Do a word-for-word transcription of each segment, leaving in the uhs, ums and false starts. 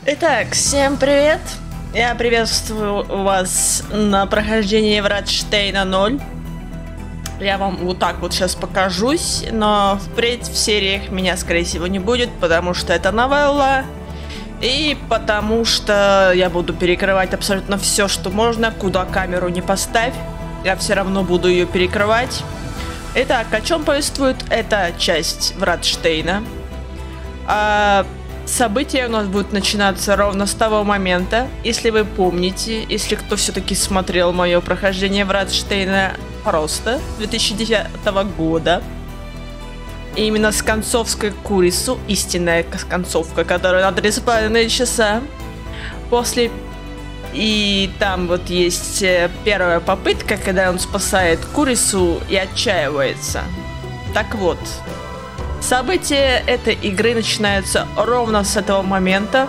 Итак, всем привет! Я приветствую вас на прохождении Вратштейна ноль. Я вам вот так вот сейчас покажусь, но впредь в сериях меня, скорее всего, не будет, потому что это новелла. И потому что я буду перекрывать абсолютно все, что можно, куда камеру не поставь. Я все равно буду ее перекрывать. Итак, о чем повествует эта часть Вратштейна? А... События у нас будут начинаться ровно с того момента, если вы помните, если кто все-таки смотрел мое прохождение Вратштейна просто две тысячи девятого года. И именно с концовской Курису, истинная концовка, которая на три с половиной часа. После... И там вот есть первая попытка, когда он спасает Курису и отчаивается. Так вот... События этой игры начинаются ровно с этого момента.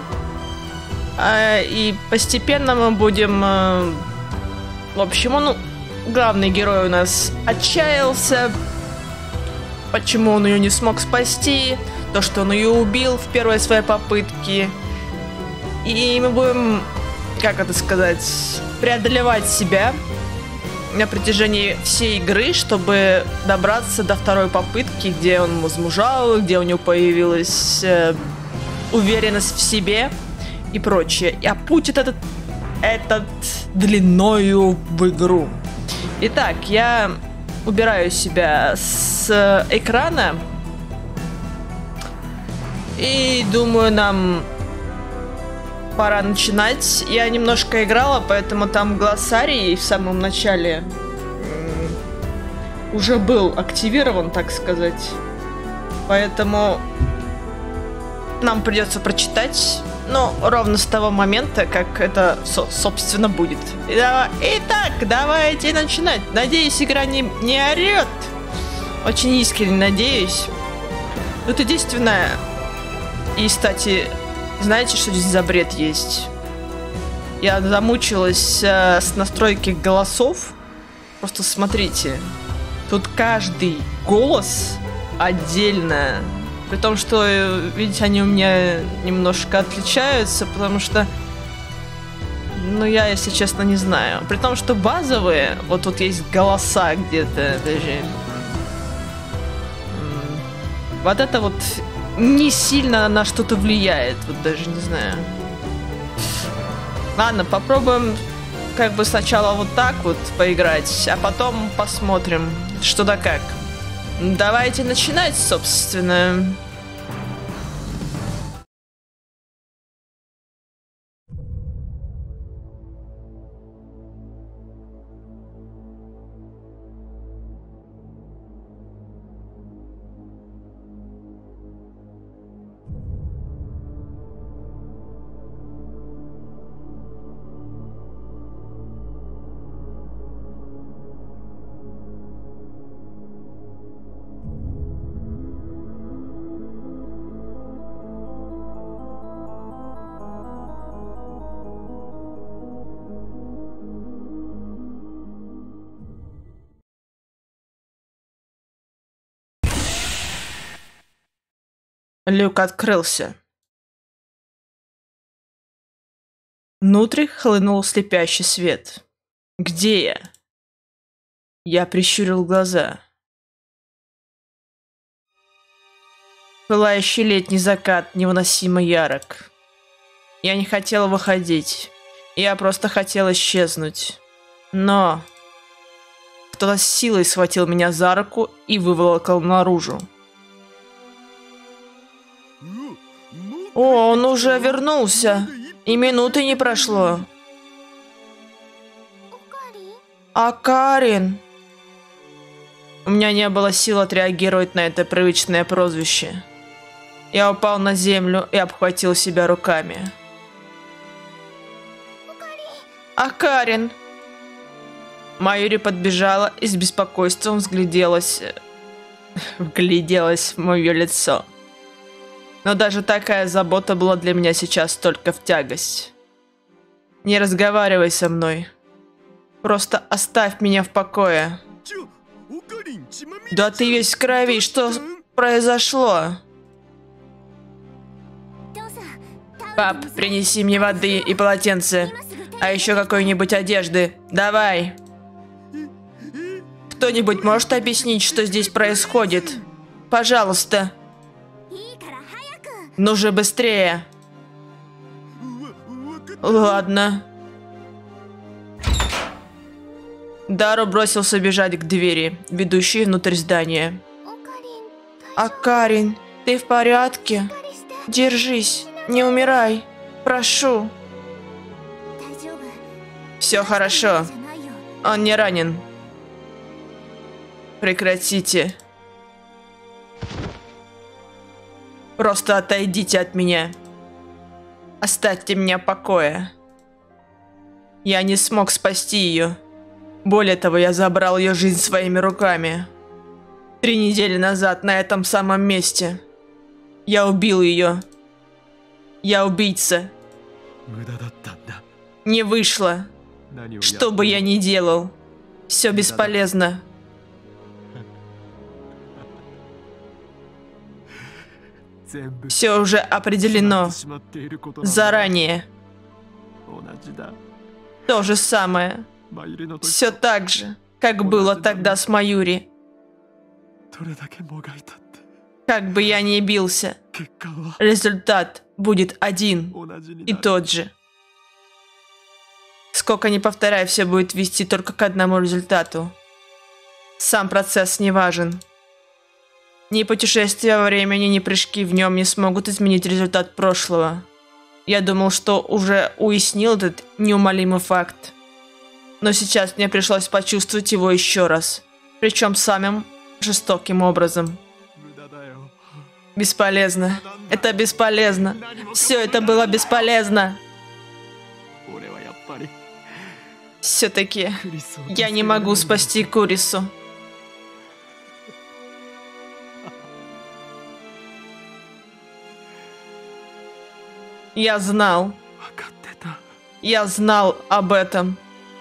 И постепенно мы будем... В общем, ну, главный герой у нас отчаялся. Почему он ее не смог спасти. То, что он ее убил в первой своей попытке. И мы будем, как это сказать, преодолевать себя на протяжении всей игры, чтобы добраться до второй попытки, где он возмужал, где у него появилась э, уверенность в себе и прочее. А путь этот, этот длиною в игру. Итак, я убираю себя с экрана и думаю, нам пора начинать. Я немножко играла, поэтому там глоссарий в самом начале уже был активирован, так сказать. Поэтому нам придется прочитать, ну, ровно с того момента, как это, со собственно, будет. Итак, давайте начинать. Надеюсь, игра не, не орет. Очень искренне надеюсь. Тут единственное... И, кстати... Знаете, что здесь за бред есть? Я замучилась э, с настройки голосов. Просто смотрите. Тут каждый голос отдельно. При том, что, видите, они у меня немножко отличаются, потому что... Ну, я, если честно, не знаю. При том, что базовые... Вот тут есть голоса где-то даже. Вот это вот... не сильно на что-то влияет, вот даже не знаю. Ладно, попробуем как бы сначала вот так вот поиграть, а потом посмотрим, что да как. Давайте начинать, собственно. Люк открылся. Внутрь хлынул слепящий свет. Где я? Я прищурил глаза. Пылающий летний закат невыносимо ярок. Я не хотел выходить. Я просто хотел исчезнуть. Но... кто-то с силой схватил меня за руку и выволокал наружу. О, он уже вернулся. И минуты не прошло. А Карин? У меня не было сил отреагировать на это привычное прозвище. Я упал на землю и обхватил себя руками. А Карин? Майюри подбежала и с беспокойством взгляделась... вгляделась в мое лицо. Но даже такая забота была для меня сейчас только в тягость. Не разговаривай со мной. Просто оставь меня в покое. Да ты весь в крови, что произошло? Пап, принеси мне воды и полотенце. А еще какой-нибудь одежды. Давай. Кто-нибудь может объяснить, что здесь происходит? Пожалуйста. Ну же быстрее. Ладно. Дару бросился бежать к двери, ведущей внутрь здания. Акарин, ты в порядке? Держись, не умирай. Прошу. Все хорошо. Он не ранен. Прекратите. Просто отойдите от меня. Оставьте меня в покое. Я не смог спасти ее. Более того, я забрал ее жизнь своими руками. Три недели назад на этом самом месте. Я убил ее. Я убийца. Не вышло. Что бы я ни делал, все бесполезно. Все уже определено. Заранее. То же самое. Все так же, как было тогда с Маюри. Как бы я ни бился, результат будет один и тот же. Сколько ни повторяй, все будет вести только к одному результату. Сам процесс не важен. Ни путешествия во времени, ни прыжки в нем не смогут изменить результат прошлого. Я думал, что уже уяснил этот неумолимый факт. Но сейчас мне пришлось почувствовать его еще раз. Причем самым жестоким образом. Бесполезно. Это бесполезно. Все это было бесполезно. Все-таки я не могу спасти Курису. Я знал. Я знал об этом.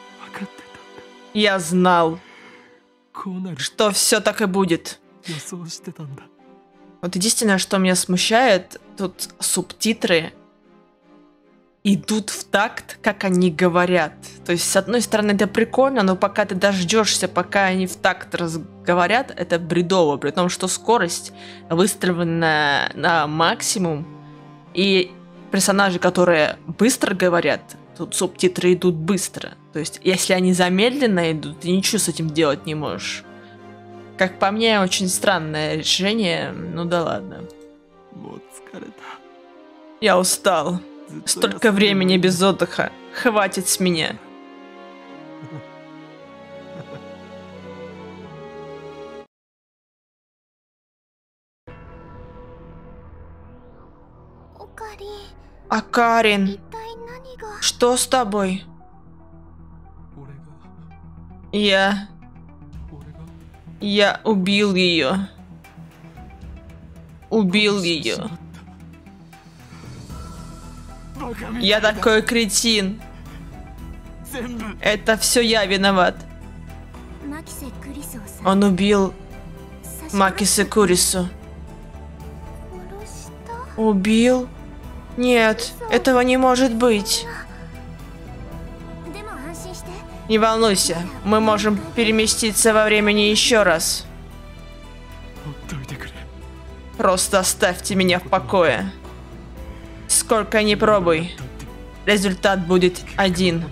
Я знал, что все так и будет. Вот единственное, что меня смущает, тут субтитры идут в такт, как они говорят. То есть, с одной стороны, это прикольно, но пока ты дождешься, пока они в такт разговаривают, это бредово. При том, что скорость выставлена на максимум. И персонажи, которые быстро говорят, тут субтитры идут быстро. То есть, если они замедленно идут, ты ничего с этим делать не можешь. Как по мне, очень странное решение. Ну да ладно. Я устал. Столько времени без отдыха. Хватит с меня. Акарин, что с тобой? Я... Я убил ее. Убил ее. Я такой кретин. Это все я виноват. Он убил Макисе Курису. Убил? Нет, этого не может быть. Не волнуйся, мы можем переместиться во времени еще раз. Просто оставьте меня в покое. Сколько ни пробуй, результат будет один.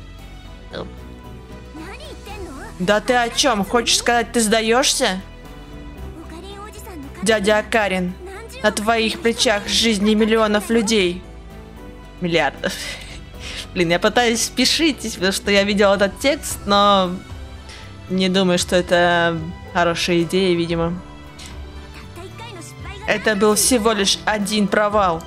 Да ты о чем? Хочешь сказать, ты сдаешься? Дядя Акарин, на твоих плечах жизни миллионов людей. Миллиардов. Блин, я пытаюсь спешить, потому что я видел этот текст, но не думаю, что это хорошая идея, видимо. Это был всего лишь один провал.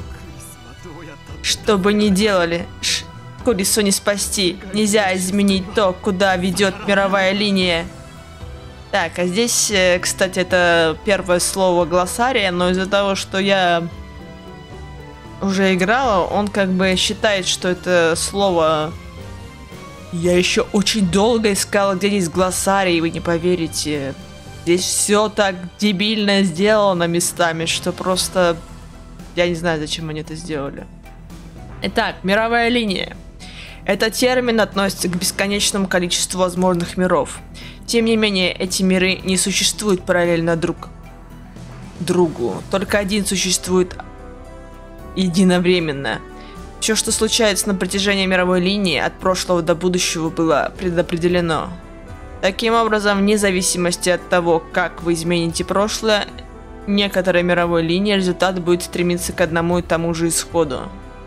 Что бы ни делали, Курису не спасти. Нельзя изменить то, куда ведет мировая линия. Так, а здесь, кстати, это первое слово глоссария, но из-за того, что я уже играла, он как бы считает, что это слово... Я еще очень долго искала, где здесь глоссарий, вы не поверите. Здесь все так дебильно сделано местами, что просто... Я не знаю, зачем они это сделали. Итак, мировая линия. Этот термин относится к бесконечному количеству возможных миров. Тем не менее, эти миры не существуют параллельно друг другу. Только один существует единовременно. Все, что случается на протяжении мировой линии, от прошлого до будущего, было предопределено. Таким образом, вне зависимости от того, как вы измените прошлое, некоторой мировой линии результат будет стремиться к одному и тому же исходу.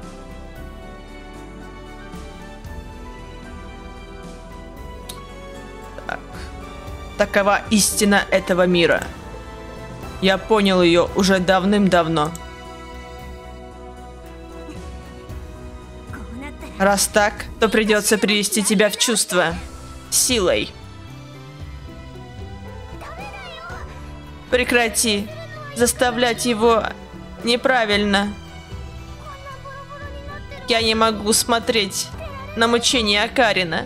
Так. Такова истина этого мира. Я понял ее уже давным-давно. Раз так, то придется привести тебя в чувство. Силой. Прекрати заставлять его неправильно. Я не могу смотреть на мучения Акарина.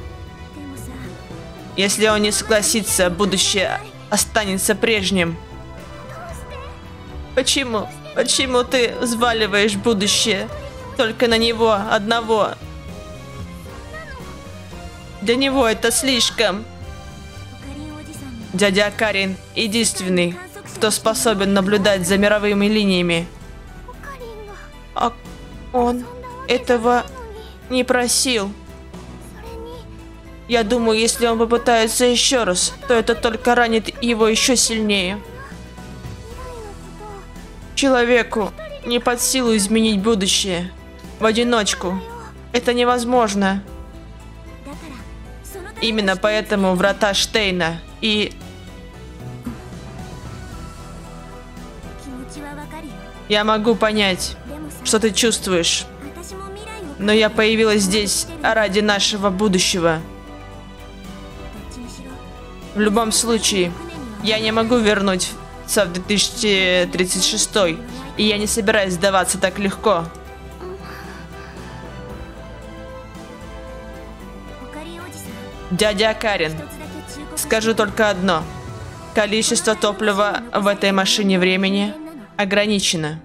Если он не согласится, будущее останется прежним. Почему? Почему ты взваливаешь будущее только на него одного? Для него это слишком. Дядя Акарин единственный, кто способен наблюдать за мировыми линиями. А он этого не просил. Я думаю, если он попытается еще раз, то это только ранит его еще сильнее. Человеку не под силу изменить будущее в одиночку. Это невозможно. Именно поэтому врата Штейна и... Я могу понять, что ты чувствуешь. Но я появилась здесь ради нашего будущего. В любом случае, я не могу вернуть в две тысячи тридцать шестой, и я не собираюсь сдаваться так легко. Дядя Акарин, скажу только одно. Количество топлива в этой машине времени ограничено.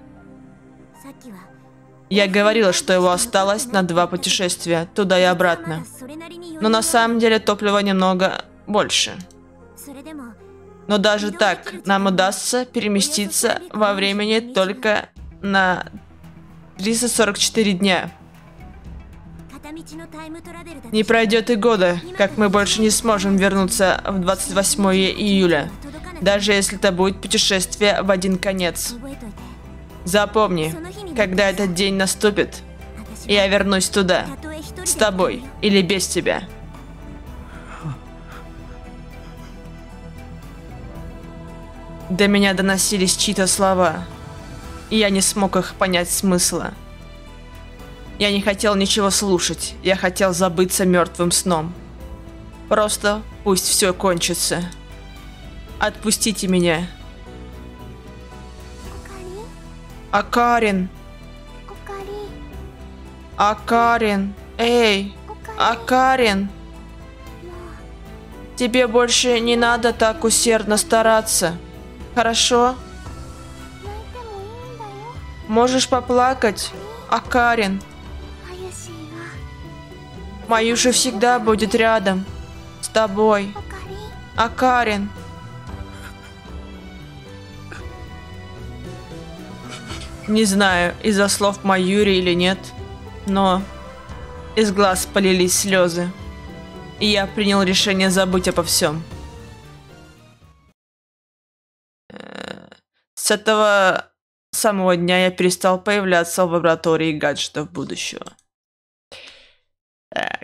Я говорила, что его осталось на два путешествия, туда и обратно. Но на самом деле топлива немного больше. Но даже так, нам удастся переместиться во времени только на триста сорок четыре дня. Не пройдет и года, как мы больше не сможем вернуться в двадцать восьмое июля, даже если это будет путешествие в один конец. Запомни, когда этот день наступит, я вернусь туда, с тобой или без тебя. До меня доносились чьи-то слова, и я не смог их понять смысла. Я не хотел ничего слушать, я хотел забыться мертвым сном. Просто пусть все кончится. Отпустите меня. Акарин. Акарин. Эй, Акарин. Тебе больше не надо так усердно стараться. Хорошо? Можешь поплакать, Акарин. Маюша всегда будет рядом. С тобой. Акарин. Не знаю, из-за слов Маюри или нет, но из глаз полились слезы. И я принял решение забыть обо всем. С этого самого дня я перестал появляться в лаборатории гаджетов будущего. Так.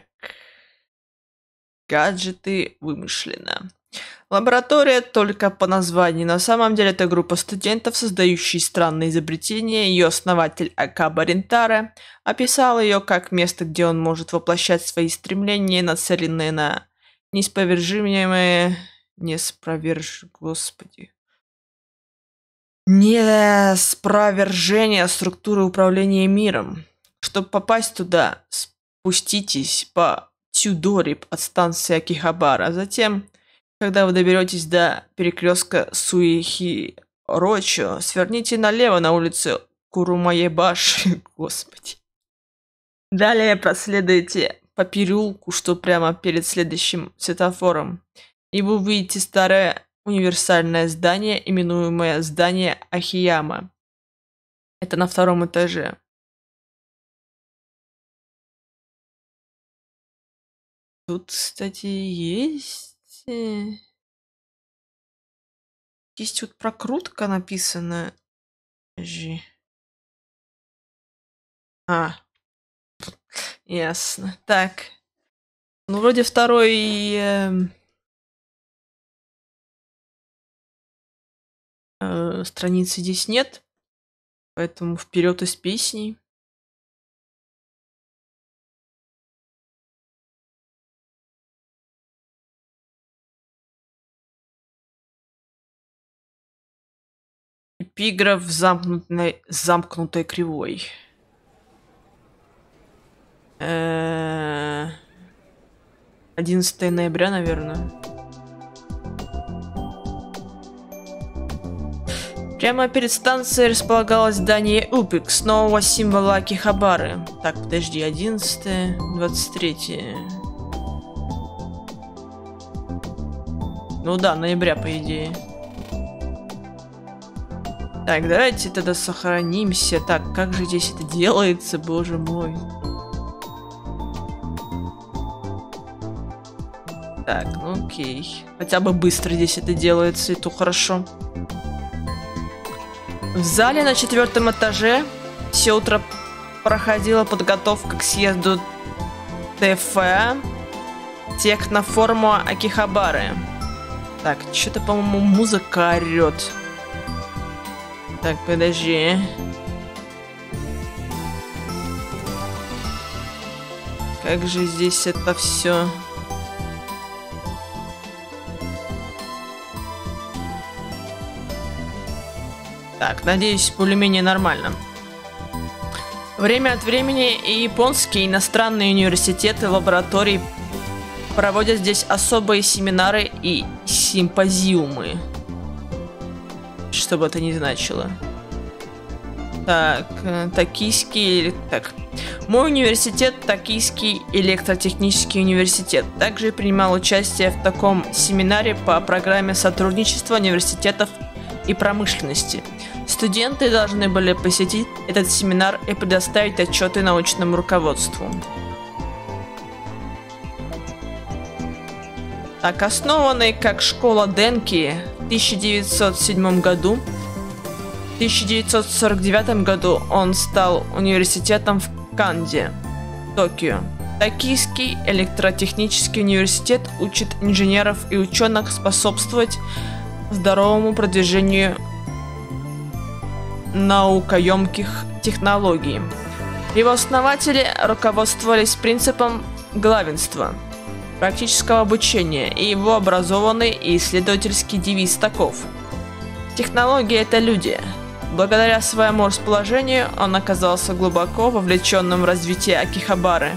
Гаджеты вымышленно. Лаборатория только по названию. На самом деле это группа студентов, создающие странные изобретения. Ее основатель Акаба Рентаре описал ее как место, где он может воплощать свои стремления, нацеленные на неспровержимые... Неспроверж... Господи. Неспровержение структуры управления миром. Чтобы попасть туда, спуститесь по Тюдорип от станции Акихабара. Затем, когда вы доберетесь до перекрестка Суихирочо, сверните налево на улицу Курумаебаши. Господи. Далее проследуйте по переулку, что прямо перед следующим светофором, и вы увидите старое универсальное здание, именуемое здание Ахияма. Это на втором этаже. Тут, кстати, есть... Есть вот прокрутка написана. Жи. А. Ясно. Так. Ну, вроде второй... Э, э, страницы здесь нет. Поэтому вперед из песней. Эпиграф замкнутой, замкнутой кривой. одиннадцатое ноября, наверное. Прямо перед станцией располагалось здание Упикс, нового символа Акихабары. Так, подожди, одиннадцатое, двадцать третье. Ну да, ноября, по идее. Так, давайте тогда сохранимся. Так, как же здесь это делается, боже мой. Так, ну окей. Хотя бы быстро здесь это делается, и то хорошо. В зале на четвертом этаже все утро проходила подготовка к съезду ТФ Технофорума Акихабары. Так, что-то, по-моему, музыка орёт. Так, подожди. Как же здесь это все? Так, надеюсь, более-менее нормально. Время от времени и японские, и иностранные университеты, лаборатории проводят здесь особые семинары и симпозиумы. Что бы это ни значило. Так, Токийский... Так. Мой университет — Токийский электротехнический университет. Также принимал участие в таком семинаре по программе сотрудничества университетов и промышленности. Студенты должны были посетить этот семинар и предоставить отчеты научному руководству. Так, основанный как школа Денки в тысяча девятьсот седьмом году, в тысяча девятьсот сорок девятом году он стал университетом в Канде, Токио. Токийский электротехнический университет учит инженеров и ученых способствовать здоровому продвижению наукоемких технологий. Его основатели руководствовались принципом главенства практического обучения, и его образованный и исследовательский девиз таков: технология — это люди. Благодаря своему расположению он оказался глубоко вовлеченным в развитие Акихабары.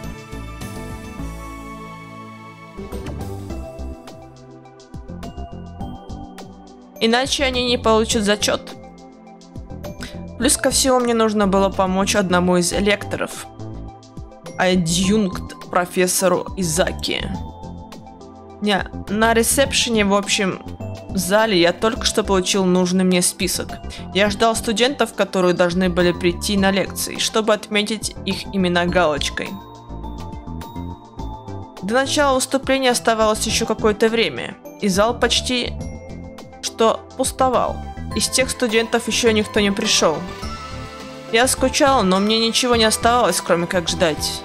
Иначе они не получат зачет. Плюс ко всему мне нужно было помочь одному из лекторов, адъюнкт профессору Изаки. Не, на ресепшене, в общем, в зале я только что получил нужный мне список. Я ждал студентов, которые должны были прийти на лекции, чтобы отметить их имена галочкой. До начала выступления оставалось еще какое-то время, и зал почти что пустовал. Из тех студентов еще никто не пришел. Я скучал, но мне ничего не оставалось, кроме как ждать.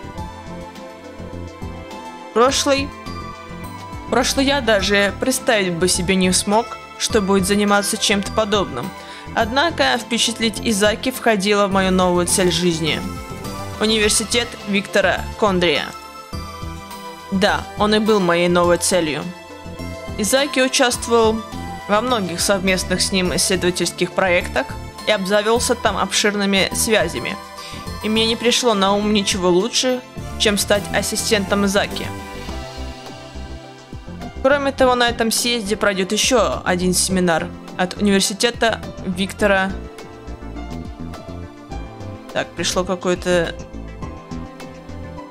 Прошлый... Прошлый я даже представить бы себе не смог, что будет заниматься чем-то подобным. Однако впечатлить Изаки входило в мою новую цель жизни. Университет Виктора Кондрия. Да, он и был моей новой целью. Изаки участвовал во многих совместных с ним исследовательских проектах и обзавелся там обширными связями. И мне не пришло на ум ничего лучше, чем стать ассистентом Изаки. Кроме того, на этом съезде пройдет еще один семинар от университета Виктора. Так, пришло какое-то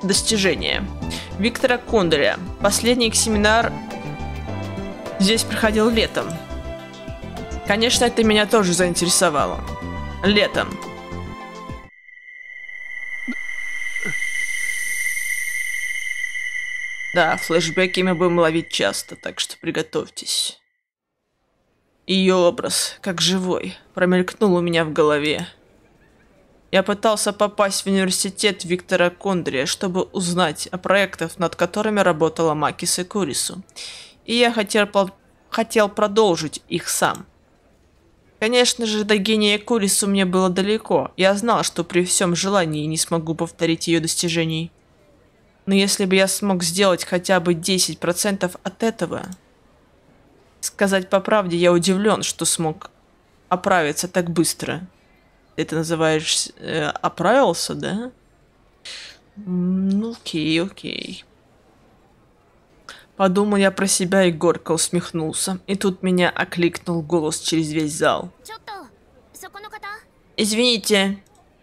достижения. Виктора Кондрия. Последний семинар здесь проходил летом. Конечно, это меня тоже заинтересовало. Летом. Да, флешбеки мы будем ловить часто, так что приготовьтесь. Ее образ, как живой, промелькнул у меня в голове. Я пытался попасть в университет Виктора Кондрия, чтобы узнать о проектах, над которыми работала Макиса Курису. И я хотел, хотел продолжить их сам. Конечно же, до гения Курису мне было далеко. Я знал, что при всем желании не смогу повторить ее достижений. Но если бы я смог сделать хотя бы десять процентов от этого... Сказать по правде, я удивлен, что смог оправиться так быстро. Ты это называешь э, оправился, да? Ну, окей, окей. Подумал я про себя и горько усмехнулся. И тут меня окликнул голос через весь зал. Извините.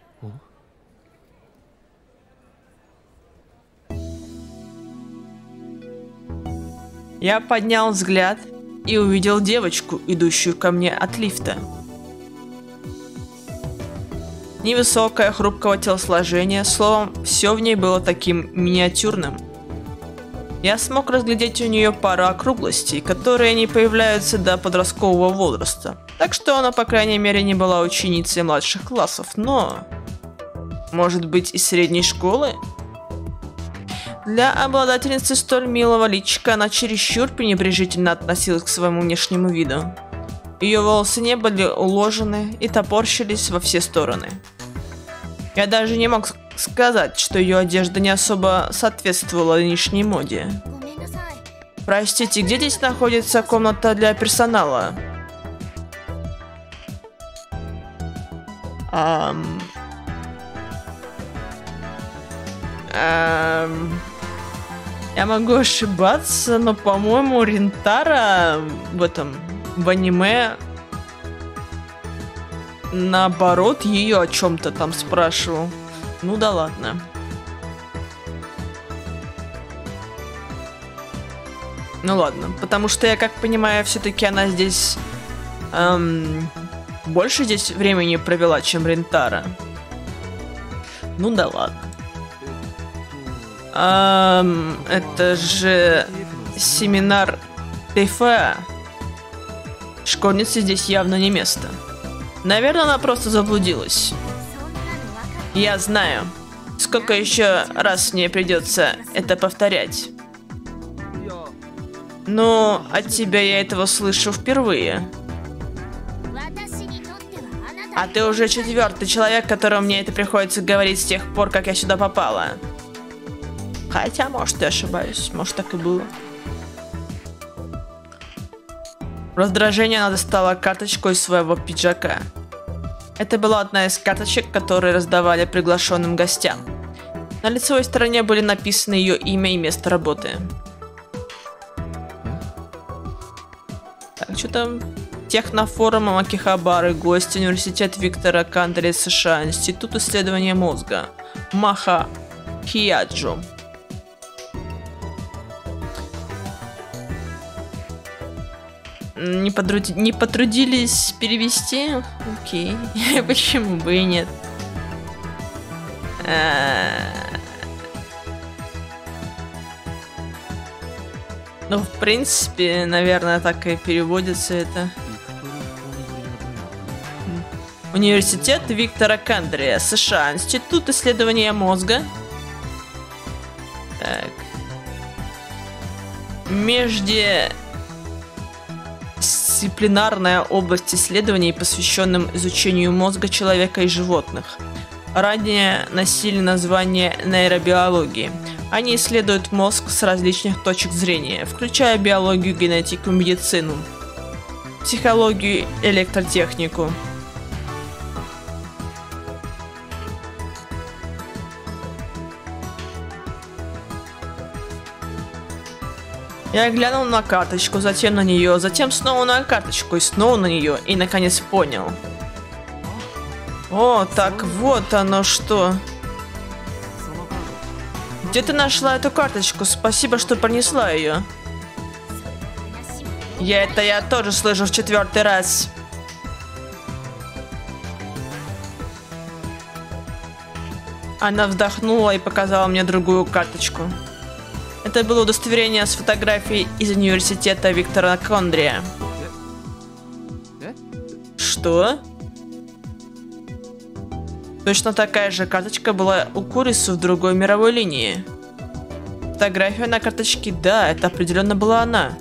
Я поднял взгляд и увидел девочку, идущую ко мне от лифта. Невысокое, хрупкого телосложения, словом, все в ней было таким миниатюрным. Я смог разглядеть у нее пару округлостей, которые не появляются до подросткового возраста. Так что она, по крайней мере, не была ученицей младших классов, но... Может быть, из средней школы? Для обладательницы столь милого личика она чересчур пренебрежительно относилась к своему внешнему виду. Ее волосы не были уложены и топорщились во все стороны. Я даже не мог сказать, что ее одежда не особо соответствовала нынешней моде. Простите, где здесь находится комната для персонала? Ам... Ам... Я могу ошибаться, но, по-моему, Ринтара в этом, в аниме, наоборот, ее о чем-то там спрашивал. Ну да ладно. Ну ладно, потому что я, как понимаю, все-таки она здесь эм, больше здесь времени провела, чем Ринтара. Ну да ладно. Эм, это же семинар ТФА. Школьнице здесь явно не место. Наверное, она просто заблудилась. Я знаю. Сколько еще раз мне придется это повторять? Но от тебя я этого слышу впервые. А ты уже четвертый человек, которому мне это приходится говорить с тех пор, как я сюда попала. Хотя, может, я ошибаюсь. Может, так и было. В раздражении она достала карточку из своего пиджака. Это была одна из карточек, которые раздавали приглашенным гостям. На лицевой стороне были написаны ее имя и место работы. Так, что там? Технофорум Акихабары, гость университет Виктора Кондрия США, Институт исследования мозга, Маха Хияджо. Не, подруди... не потрудились перевести? Окей. Почему бы и нет? Ну, в принципе, наверное, так и переводится это. Университет Виктора Кондрия, США, Институт исследования мозга. Так. Междисциплинарная область исследований, посвященным изучению мозга человека и животных. Ранее носили название нейробиологии. Они исследуют мозг с различных точек зрения, включая биологию, генетику, медицину, психологию, электротехнику. Я глянул на карточку, затем на нее, затем снова на карточку и снова на нее, и наконец понял. О, так вот оно что. Где ты нашла эту карточку? Спасибо, что принесла ее. Я это я тоже слышу в четвертый раз. Она вздохнула и показала мне другую карточку. Это было удостоверение с фотографией из университета Виктора Кондрия. Что? Точно такая же карточка была у Курису в другой мировой линии. Фотография на карточке, да, это определенно была она.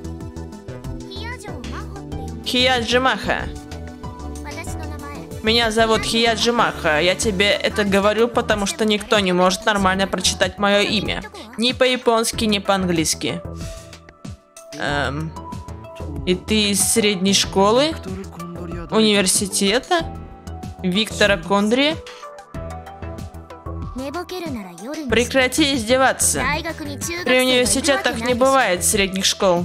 Хияджи Маха. Меня зовут Хияджи Маха. Я тебе это говорю, потому что никто не может нормально прочитать мое имя. Ни по-японски, ни по-английски. Эм... И ты из средней школы? Университета? Виктора Кондрия? Прекрати издеваться. При университетах не бывает средних школ.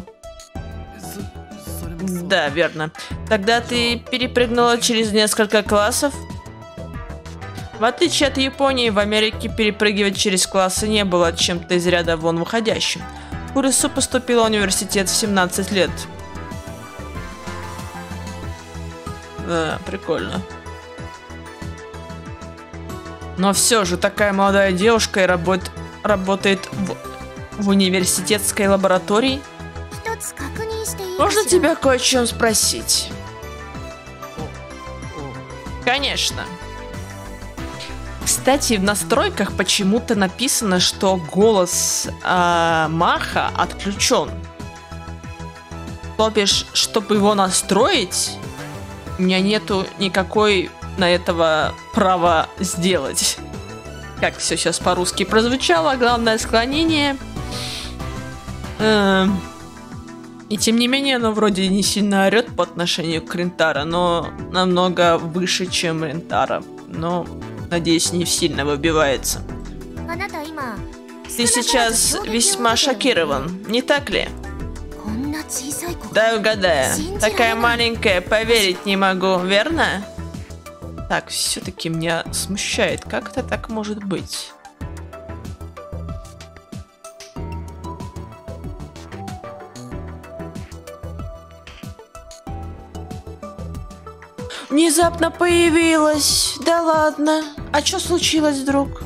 Да, верно. Тогда ты перепрыгнула через несколько классов? В отличие от Японии, в Америке перепрыгивать через классы не было чем-то из ряда вон выходящим. Курису поступила в университет в семнадцать лет. Да, прикольно. Но все же такая молодая девушка и работ... работает в... в университетской лаборатории. Можно тебя кое о чем спросить? Конечно. Кстати, в настройках почему-то написано, что голос э, Маха отключен. То бишь, чтобы его настроить, у меня нету никакой на этого права сделать. Как все сейчас по-русски прозвучало, главное склонение. Эм... И тем не менее, оно вроде не сильно орет по отношению к Рентаро, но намного выше, чем Рентаро. Но, надеюсь, не сильно выбивается. Ты сейчас весьма шокирован, не так ли? Да, угадаю. Такая маленькая, поверить не могу, верно? Так, все-таки меня смущает. Как это так может быть? Внезапно появилась. Да ладно. А что случилось вдруг?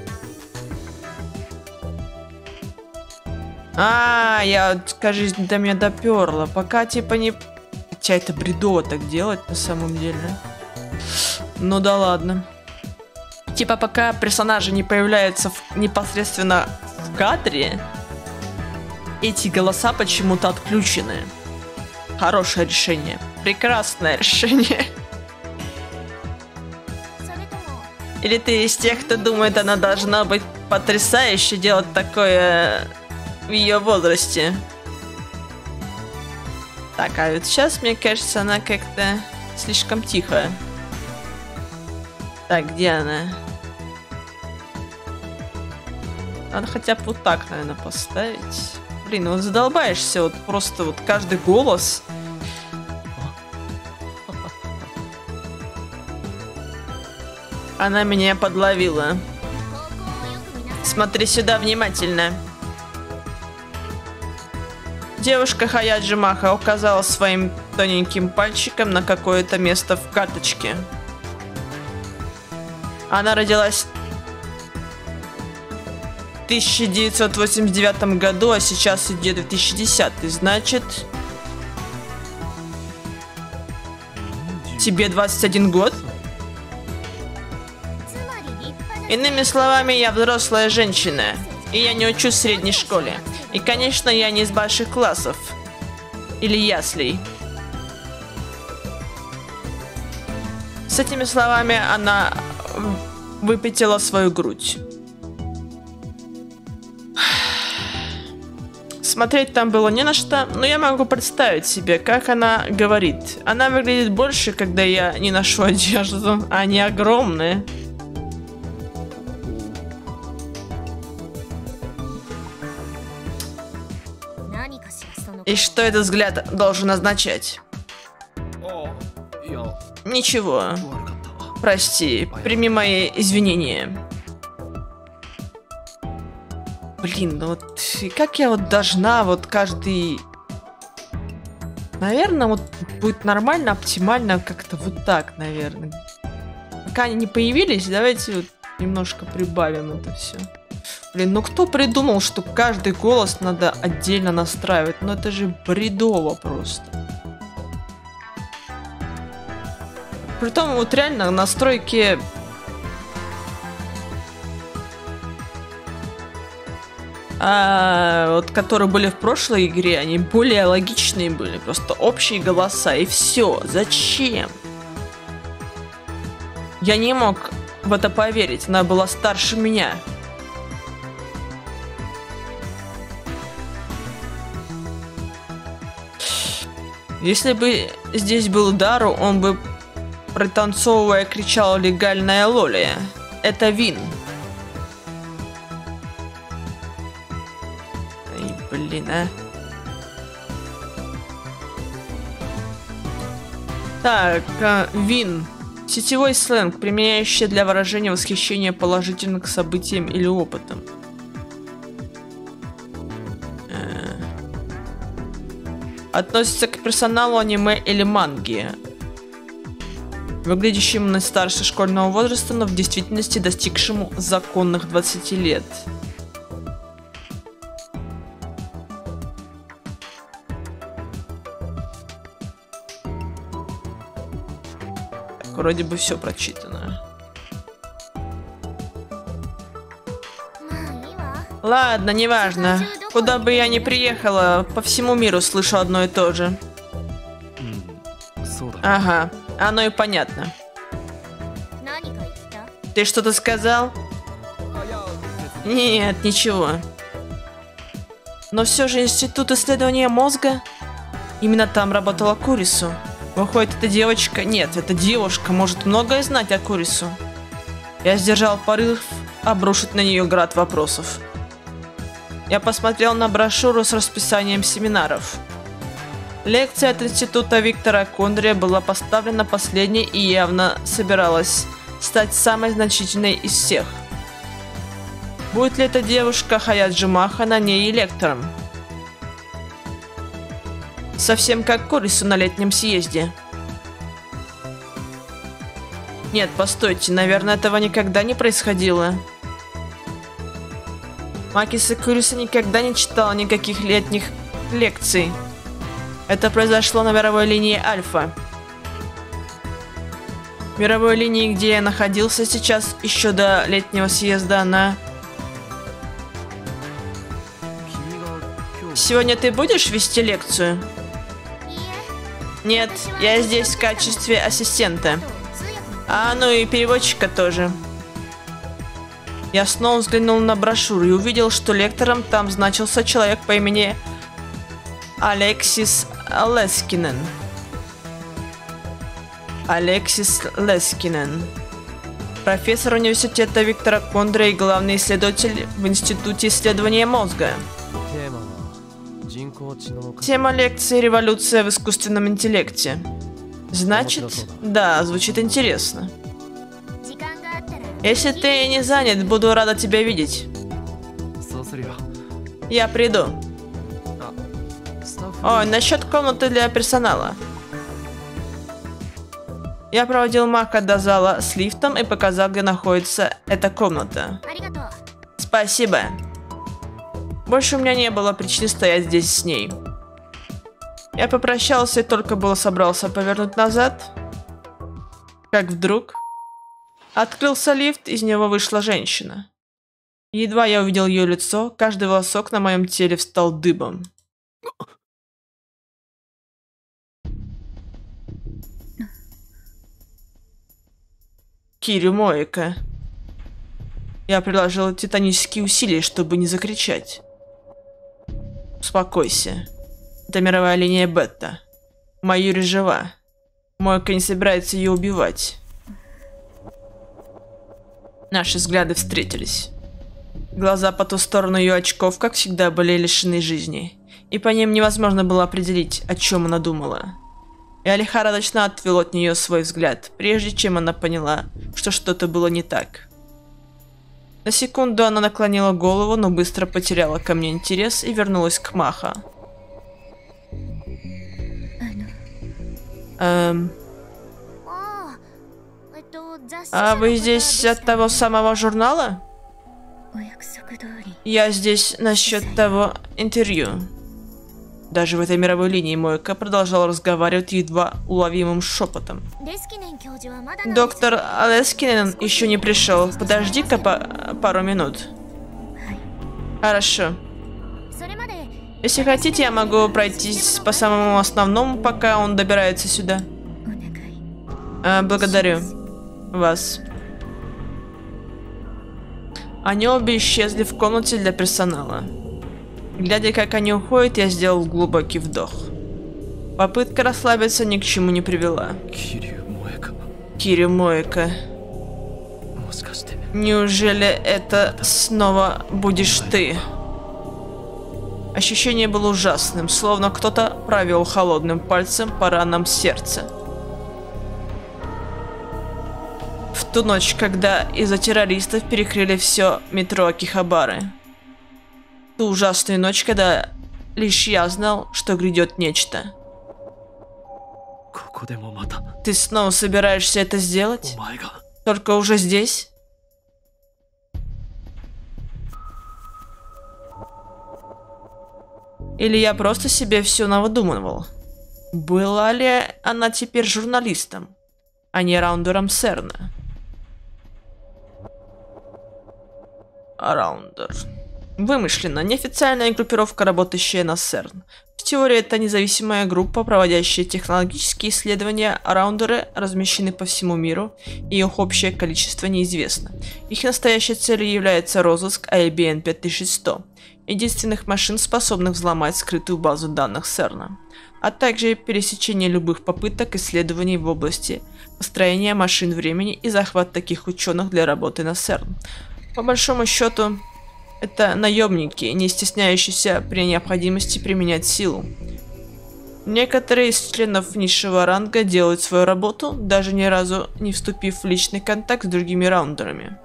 А, я, кажись, до меня доперла. Пока типа не... Хотя это бредово так делать на самом деле. Ну да ладно. Типа пока персонажи не появляются в... непосредственно в кадре, эти голоса почему-то отключены. Хорошее решение. Прекрасное решение. Или ты из тех, кто думает, она должна быть потрясающе делать такое в ее возрасте? Так, а вот сейчас, мне кажется, она как-то слишком тихая. Так, где она? Надо хотя бы вот так, наверное, поставить. Блин, вот задолбаешься, вот просто вот каждый голос. Она меня подловила. Смотри сюда внимательно. Девушка Хияджи Маха указала своим тоненьким пальчиком на какое-то место в карточке. Она родилась в тысяча девятьсот восемьдесят девятом году, а сейчас идет две тысячи десятый. Значит, тебе двадцать один год? Иными словами, я взрослая женщина, и я не учусь в средней школе. И, конечно, я не из больших классов. Или яслей. С этими словами она выпятила свою грудь. Смотреть там было не на что, но я могу представить себе, как она говорит. Она выглядит больше, когда я не ношу одежду, а они огромные. И что этот взгляд должен означать? Ничего. Прости, прими мои извинения. блин, ну вот как я вот должна вот каждый... Наверное, вот будет нормально, оптимально как-то вот так, наверное. Пока они не появились, давайте вот немножко прибавим это все. Блин, ну кто придумал, что каждый голос надо отдельно настраивать? Ну это же бредово просто. Притом вот реально настройки... А, вот которые были в прошлой игре, они более логичные были. Просто общие голоса и все. Зачем? Я не мог в это поверить. Она была старше меня. Если бы здесь был Дару, он бы, пританцовывая, кричал «Легальная Лоли». Это Вин. Ай, блин, а. Так, а, Вин. Сетевой сленг, применяющий для выражения восхищения положительным к событиям или опытом. Относится к персоналу аниме или манги, выглядящему на старше школьного возраста, но в действительности достигшему законных двадцати лет. Так, вроде бы все прочитано. Ладно, неважно. Куда бы я ни приехала, по всему миру слышу одно и то же. Ага, оно и понятно. Ты что-то сказал? Нет, ничего. Но все же Институт исследования мозга? Именно там работала Курису. Выходит, эта девочка... Нет, эта девушка может многое знать о Курису. Я сдержал порыв обрушить на нее град вопросов. Я посмотрел на брошюру с расписанием семинаров. Лекция от Института Виктора Кондрия была поставлена последней и явно собиралась стать самой значительной из всех. Будет ли эта девушка Хаяджи Маха на ней лектором? Совсем как Курису на летнем съезде. Нет, постойте, наверное, этого никогда не происходило. Макиса Куриса никогда не читала никаких летних лекций. Это произошло на мировой линии Альфа. Мировой линии, где я находился сейчас, еще до летнего съезда, она... Сегодня ты будешь вести лекцию? Нет, я здесь в качестве ассистента. А, ну и переводчика тоже. Я снова взглянул на брошюру и увидел, что лектором там значился человек по имени Алексис Лескинен. Алексис Лескинен. Профессор университета Виктора Кондрия и главный исследователь в Институте исследования мозга. Тема лекции «Революция в искусственном интеллекте». Значит, да, звучит интересно. Если ты не занят, буду рада тебя видеть. Я приду. Ой, насчет комнаты для персонала. Я проводил Мака до зала с лифтом и показал, где находится эта комната. Спасибо. Больше у меня не было причин стоять здесь с ней. Я попрощался и только было собрался повернуть назад, как вдруг... Открылся лифт, из него вышла женщина. Едва я увидел ее лицо, каждый волосок на моем теле встал дыбом. Кирю Моэка. Я приложил титанические усилия, чтобы не закричать. Успокойся. Это мировая линия Бета. Майюри жива. Моэка не собирается ее убивать. Наши взгляды встретились. Глаза по ту сторону ее очков, как всегда, были лишены жизни. И по ним невозможно было определить, о чем она думала. Я лихорадочно отвел от нее свой взгляд, прежде чем она поняла, что что-то было не так. На секунду она наклонила голову, но быстро потеряла ко мне интерес и вернулась к Маха. Эм... А вы здесь от того самого журнала? Я здесь насчет того интервью. Даже в этой мировой линии Моэка продолжал разговаривать едва уловимым шепотом. Доктор Лескинен еще не пришел. Подожди-ка по пару минут. Хорошо. Если хотите, я могу пройтись по самому основному, пока он добирается сюда. А, благодарю вас. Они обе исчезли в комнате для персонала. Глядя, как они уходят, я сделал глубокий вдох. Попытка расслабиться ни к чему не привела. Кирю Моэка. Неужели это снова будешь ты? Ощущение было ужасным, словно кто-то провел холодным пальцем по ранам сердца. В ту ночь, когда из-за террористов перекрыли все метро Акихабары. Ту ужасную ночь, когда лишь я знал, что грядет нечто. Ты снова собираешься это сделать? Только уже здесь? Или я просто себе все навыдумывал? Была ли она теперь журналистом, а не раундером Серна? Раундер. Вымышленно, неофициальная группировка, работающая на Серн. В теории это независимая группа, проводящая технологические исследования, а раундеры размещены по всему миру, и их общее количество неизвестно. Их настоящей целью является розыск ай би эм пять тысяч сто, единственных машин, способных взломать скрытую базу данных Серна, а также пересечение любых попыток исследований в области построения машин времени и захват таких ученых для работы на Серн. По большому счету, это наемники, не стесняющиеся при необходимости применять силу. Некоторые из членов низшего ранга делают свою работу, даже ни разу не вступив в личный контакт с другими раундерами.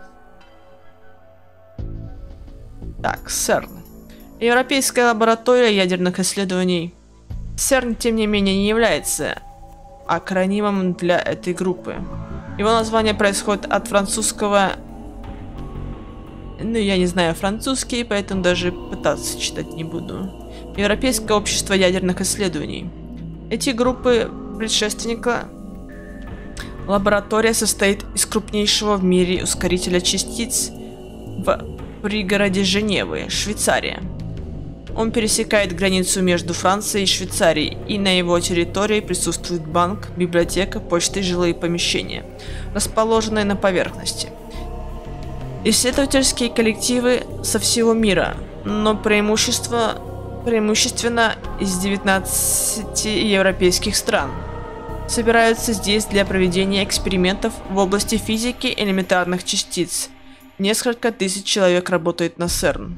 Так, Серн. Европейская лаборатория ядерных исследований. Серн, тем не менее, не является акронимом для этой группы. Его название происходит от французского... Ну, я не знаю французский, поэтому даже пытаться читать не буду. Европейское общество ядерных исследований. Эти группы предшественника... Лаборатория состоит из крупнейшего в мире ускорителя частиц в пригороде Женевы, Швейцария. Он пересекает границу между Францией и Швейцарией, и на его территории присутствует банк, библиотека, почта и жилые помещения, расположенные на поверхности. Исследовательские коллективы со всего мира, но преимущество, преимущественно из девятнадцати европейских стран, собираются здесь для проведения экспериментов в области физики элементарных частиц. Несколько тысяч человек работает на Серн.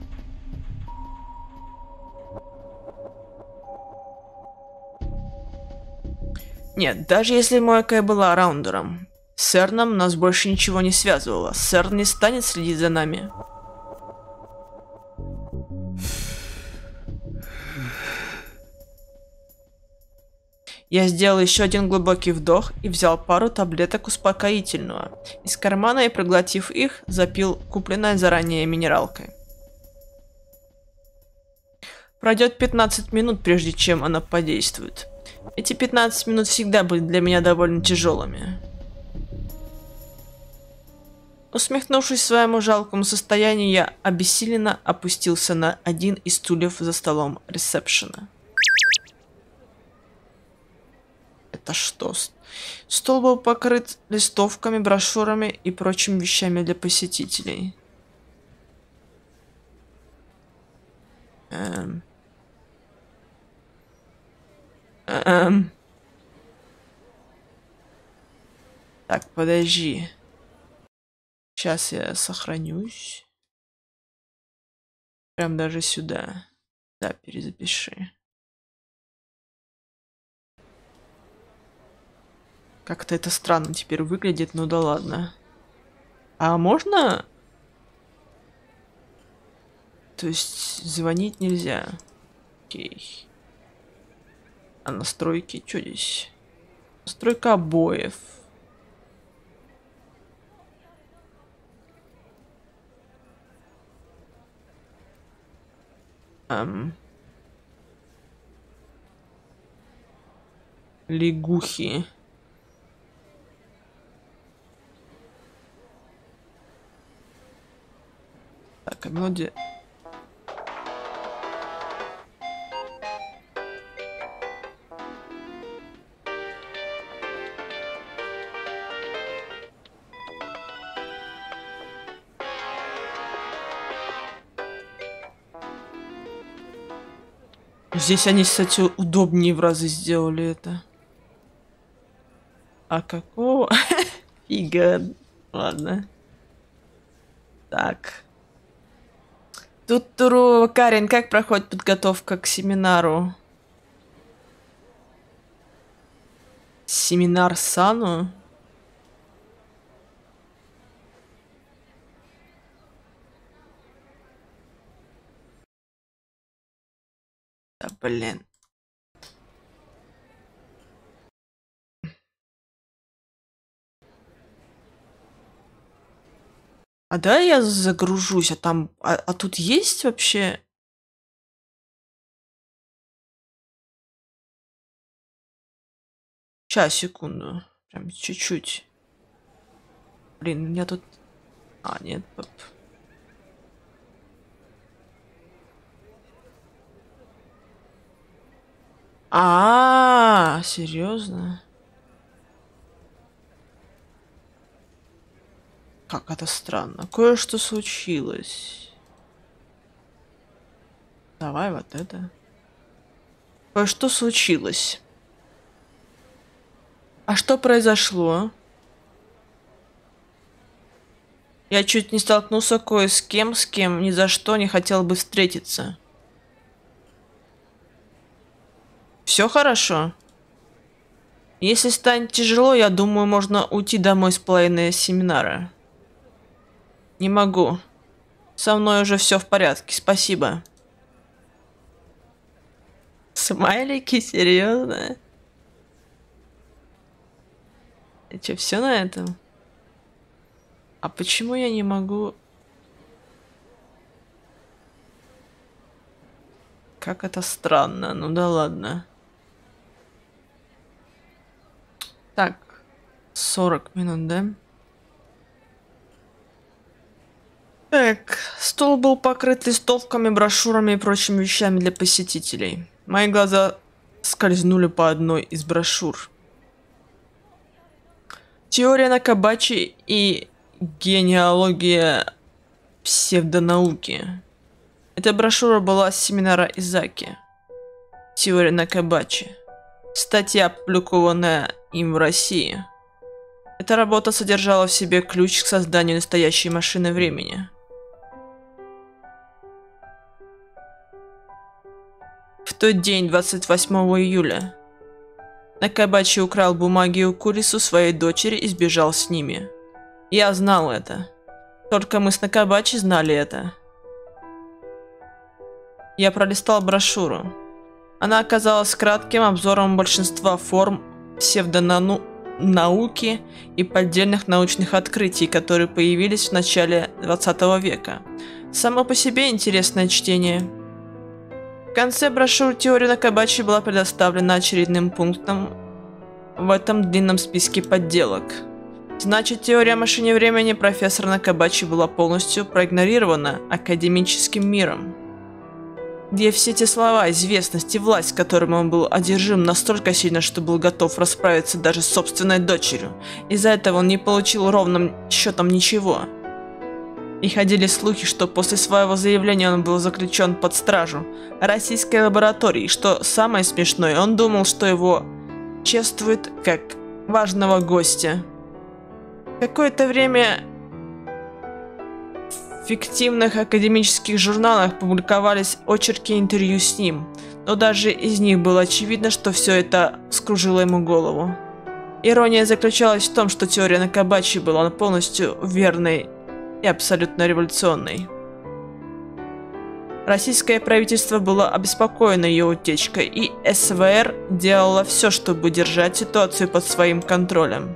Нет, даже если Моэка была раундером, с Серном нас больше ничего не связывало. Серн не станет следить за нами. Я сделал еще один глубокий вдох и взял пару таблеток успокоительного из кармана и, проглотив их, запил купленной заранее минералкой. Пройдет пятнадцать минут, прежде чем она подействует. Эти пятнадцать минут всегда были для меня довольно тяжелыми. Усмехнувшись своему жалкому состоянию, я обессиленно опустился на один из стульев за столом ресепшена. Это что? Стол был покрыт листовками, брошюрами и прочими вещами для посетителей. Эм. Эм. Так, подожди. Сейчас я сохранюсь. Прям даже сюда. Да, перезапиши. Как-то это странно теперь выглядит, ну да ладно. А можно То есть звонить нельзя. Окей. А настройки, что здесь? Настройка обоев. Эм. Лягухи. Так, а мелодия... Здесь они, кстати, удобнее в разы сделали это. А какого? Фига. Ладно. Так. Тут, Туру, Карин, как проходит подготовка к семинару? Семинар Сану? Да, блин. А да, я загружусь, а там... А, а тут есть вообще... Сейчас, секунду. Прям чуть-чуть. Блин, у меня тут... А, нет. Оп. А, -а, -а серьезно? Как это странно. Кое-что случилось. Давай вот это. Кое-что случилось. А что произошло? Я чуть не столкнулся кое с кем, с кем ни за что не хотел бы встретиться. Все хорошо? Если станет тяжело, я думаю, можно уйти домой с половиной семинара. Не могу. Со мной уже все в порядке, спасибо. Смайлики, серьезно? И что, все на этом? А почему я не могу... Как это странно, ну да ладно. Так, сорок минут, да? Так, стол был покрыт листовками, брошюрами и прочими вещами для посетителей. Мои глаза скользнули по одной из брошюр. Теория Накабачи и генеалогия псевдонауки. Эта брошюра была с семинара Изаки. Теория Накабачи. Статья, опубликованная им в России. Эта работа содержала в себе ключ к созданию настоящей машины времени. В тот день, двадцать восьмого июля, Накабачи украл бумаги у Курису своей дочери и сбежал с ними. Я знал это. Только мы с Накабачи знали это. Я пролистал брошюру. Она оказалась кратким обзором большинства форм псевдонауки и поддельных научных открытий, которые появились в начале двадцатого века. Само по себе интересное чтение. В конце брошюры теория Накабачи была предоставлена очередным пунктом в этом длинном списке подделок. Значит, теория о машине времени профессора Накабачи была полностью проигнорирована академическим миром. Где все те слова, известность и власть, которым он был одержим настолько сильно, что был готов расправиться даже с собственной дочерью. Из-за этого он не получил ровным счетом ничего. И ходили слухи, что после своего заявления он был заключен под стражу российской лаборатории, что самое смешное, он думал, что его чествуют как важного гостя. Какое-то время в фиктивных академических журналах публиковались очерки интервью с ним, но даже из них было очевидно, что все это скружило ему голову. Ирония заключалась в том, что теория Накабачи была полностью верной и абсолютно революционной. Российское правительство было обеспокоено ее утечкой, и СВР делало все, чтобы держать ситуацию под своим контролем.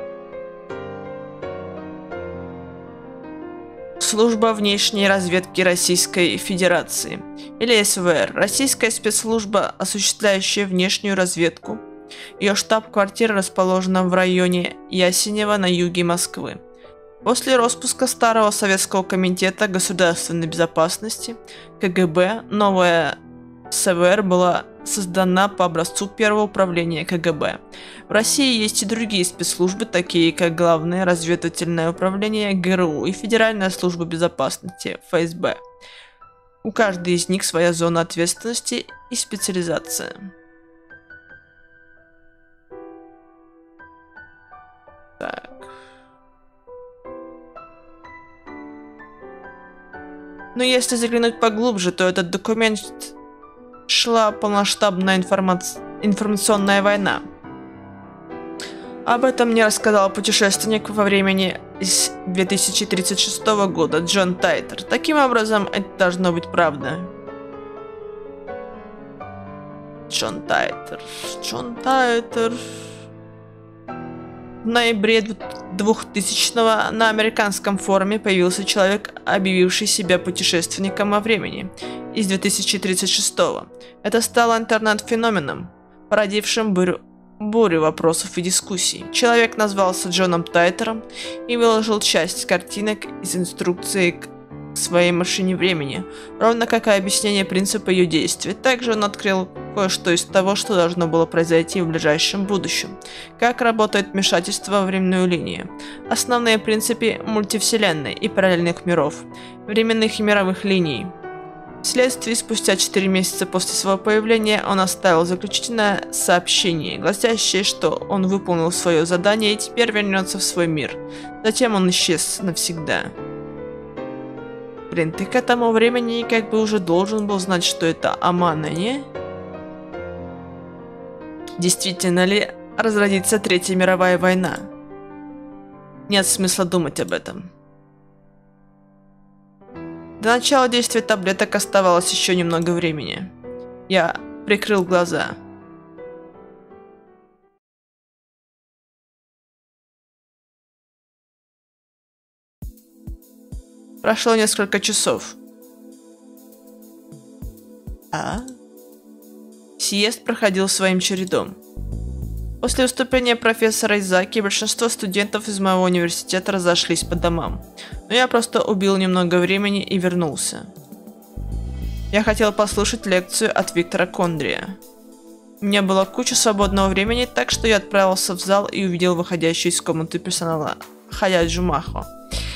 Служба внешней разведки Российской Федерации, или СВР, российская спецслужба, осуществляющая внешнюю разведку. Ее штаб-квартира расположена в районе Ясенево на юге Москвы. После распуска Старого Советского комитета государственной безопасности КГБ новая СВР была создана по образцу первого управления КГБ. В России есть и другие спецслужбы, такие как Главное разведывательное управление ГРУ и Федеральная служба безопасности ФСБ. У каждой из них своя зона ответственности и специализация. Так. Но если заглянуть поглубже, то этот документ шла полномасштабная информа... информационная война. Об этом мне рассказал путешественник во времени из две тысячи тридцать шестого года Джон Тайтер. Таким образом, это должно быть правда. Джон Тайтер. Джон Тайтер. В ноябре двухтысячного на американском форуме появился человек, объявивший себя путешественником во времени, из две тысячи тридцать шестого. Это стало интернет-феноменом, породившим бурю, бурю вопросов и дискуссий. Человек назвался Джоном Тайтером и выложил часть картинок из инструкции к своей машине времени, ровно как и объяснение принципа ее действия. Также он открыл кое-что из того, что должно было произойти в ближайшем будущем. Как работает вмешательство во временную линию. Основные принципы мультивселенной и параллельных миров, временных и мировых линий. Вследствие, спустя четыре месяца после своего появления, он оставил заключительное сообщение, гласящее, что он выполнил свое задание и теперь вернется в свой мир. Затем он исчез навсегда. Блин, ты к этому времени как бы уже должен был знать, что это Амана, не? Действительно ли разразится Третья мировая война? Нет смысла думать об этом. До начала действия таблеток оставалось еще немного времени. Я прикрыл глаза. Прошло несколько часов. А? Съезд проходил своим чередом. После выступления профессора Изаки большинство студентов из моего университета разошлись по домам. Но я просто убил немного времени и вернулся. Я хотел послушать лекцию от Виктора Кондрия. У меня была куча свободного времени, так что я отправился в зал и увидел выходящую из комнаты персонала Хаяджу Махо.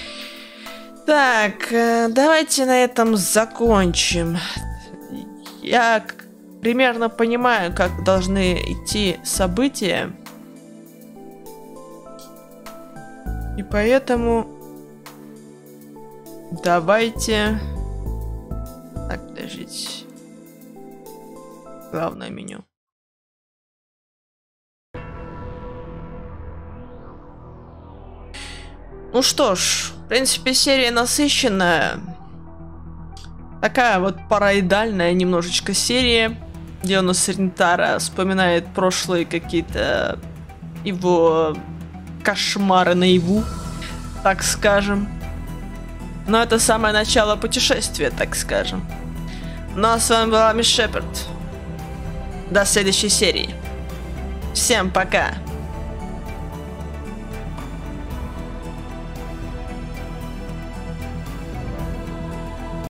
Так, давайте на этом закончим. Я примерно понимаю, как должны идти события. И поэтому давайте... Так, подождите. Главное меню. Ну что ж, в принципе, серия насыщенная. Такая вот параидальная немножечко серия, где у нас Ринтара вспоминает прошлые какие-то его кошмары наяву, так скажем. Но это самое начало путешествия, так скажем. Ну а с вами была Мисс Шепард. До следующей серии. Всем пока!